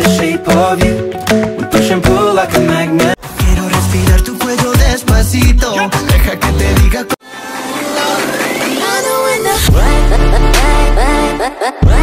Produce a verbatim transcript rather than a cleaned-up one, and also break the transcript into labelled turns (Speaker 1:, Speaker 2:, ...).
Speaker 1: the shape of you. We push and pull like a magnet. Quiero respirar tu cuello despacito. Deja que te diga.